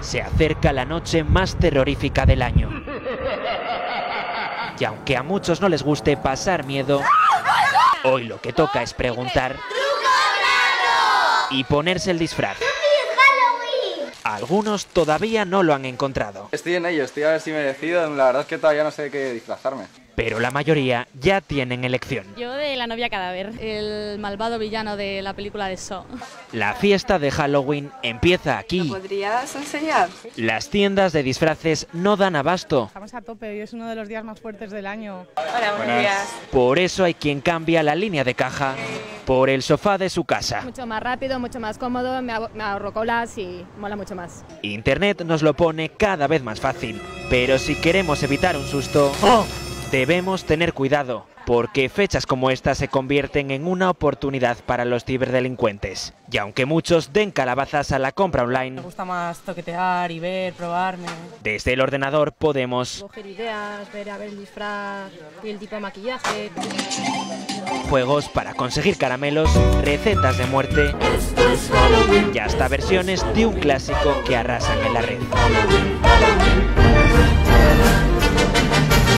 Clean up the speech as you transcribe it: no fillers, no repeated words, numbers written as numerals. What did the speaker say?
Se acerca la noche más terrorífica del año. Y aunque a muchos no les guste pasar miedo, hoy lo que toca es preguntar y ponerse el disfraz. Algunos todavía no lo han encontrado. Estoy en ello, estoy a ver si me decido. La verdad es que todavía no sé de qué disfrazarme. Pero la mayoría ya tienen elección. Yo de la novia cadáver, el malvado villano de la película de Saw. La fiesta de Halloween empieza aquí. ¿Lo podrías enseñar? Las tiendas de disfraces no dan abasto. Estamos a tope, hoy es uno de los días más fuertes del año. Hola, buenos días. Por eso hay quien cambia la línea de caja por el sofá de su casa. Mucho más rápido, mucho más cómodo, me ahorro colas y mola mucho más. Internet nos lo pone cada vez más fácil, pero si queremos evitar un susto, debemos tener cuidado, porque fechas como esta se convierten en una oportunidad para los ciberdelincuentes. Y aunque muchos den calabazas a la compra online, Me gusta más toquetear y ver, probarme. desde el ordenador podemos Coger ideas, ver a ver el disfraz y el tipo de maquillaje. juegos para conseguir caramelos, recetas de muerte y hasta versiones de un clásico que arrasan en la red.